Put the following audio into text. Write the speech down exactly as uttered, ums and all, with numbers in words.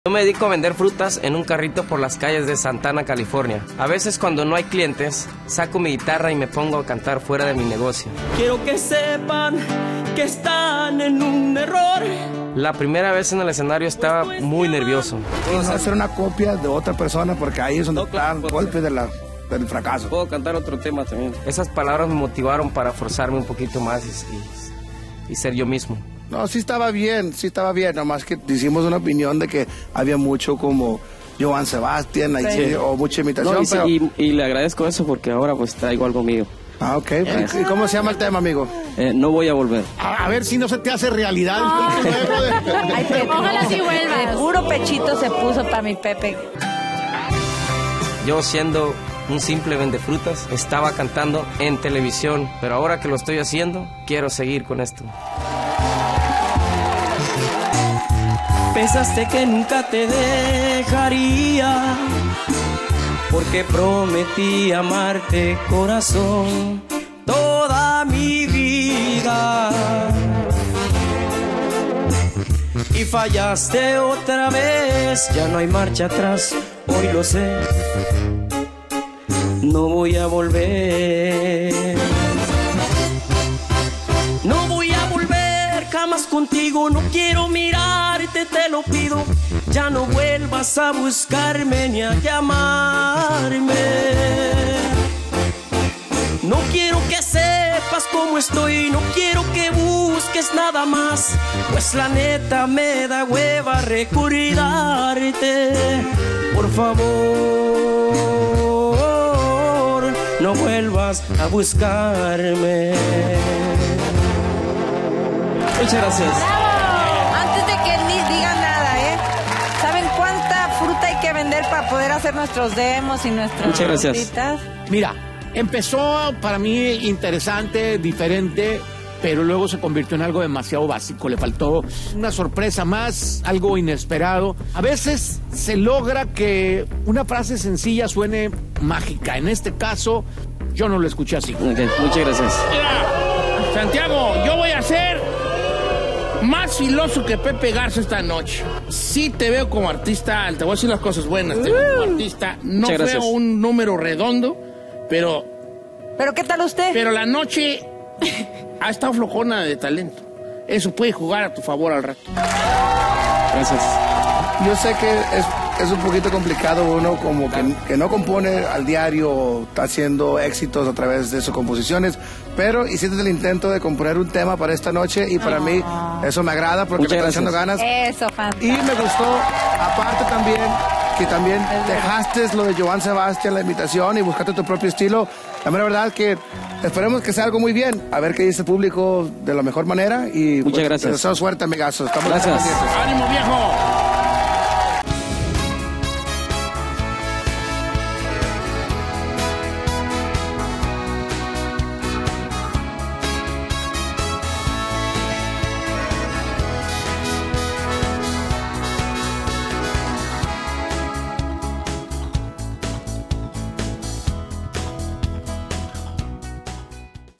Yo me dedico a vender frutas en un carrito por las calles de Santana, California. A veces cuando no hay clientes, saco mi guitarra y me pongo a cantar fuera de mi negocio. Quiero que sepan que están en un error. La primera vez en el escenario estaba muy nervioso. Vamos a hacer una copia de otra persona porque ahí es donde está el golpe de la, del fracaso. Puedo cantar otro tema también. Esas palabras me motivaron para forzarme un poquito más y, y, y ser yo mismo. No, sí estaba bien, sí estaba bien, nomás que hicimos una opinión de que había mucho como Joan Sebastián sí. o mucha imitación. No, y, pero... y, y le agradezco eso porque ahora pues traigo algo mío. Ah, ok. Eh, ¿Y cómo se llama el tema, amigo? Eh, no voy a volver. A, a ver si no se te hace realidad. Oh. Ay, Pepe, ojalá sí vuelva. De puro pechito se puso para mi Pepe. Yo siendo un simple vendefrutas, estaba cantando en televisión, pero ahora que lo estoy haciendo, quiero seguir con esto. Pensaste que nunca te dejaría, porque prometí amarte, corazón, toda mi vida. Y fallaste otra vez, ya no hay marcha atrás, hoy lo sé. No voy a volver. No voy a volver jamás contigo, no quiero mirarte, te lo pido. Ya no vuelvas a buscarme ni a llamarme. No quiero que sepas cómo estoy, no quiero que busques nada más, pues la neta me da hueva recordarte. Por favor, no vuelvas a buscarme. Muchas gracias. ¡Bravo! Antes de que ni digan nada, ¿eh? ¿Saben cuánta fruta hay que vender para poder hacer nuestros demos y nuestras Muchas gracias. frutitas? Mira, empezó para mí interesante, diferente, pero luego se convirtió en algo demasiado básico. Le faltó una sorpresa más, algo inesperado. A veces se logra que una frase sencilla suene mágica. En este caso, yo no lo escuché así. Okay, muchas gracias. Mira, Santiago, yo voy a ser más filoso que Pepe Garza esta noche. Sí te veo como artista, te voy a decir las cosas buenas, te veo como artista. No veo un número redondo, pero... ¿Pero qué tal usted? Pero la noche ha estado flojona de talento. Eso puede jugar a tu favor al rato. Gracias. Yo sé que es, es un poquito complicado uno como que, que no compone al diario, está haciendo éxitos a través de sus composiciones, pero hiciste el intento de componer un tema para esta noche y para oh. mí eso me agrada porque Muchas me está echando ganas. Eso, fantástico. Y me gustó, aparte también, que también dejaste lo de Joan Sebastián, la imitación, y buscaste tu propio estilo. La mera verdad que esperemos que sea algo muy bien, a ver qué dice el público de la mejor manera y muchas pues, gracias. Te deseo suerte, amigazos. Estamos gracias. ¡Ánimo, viejo!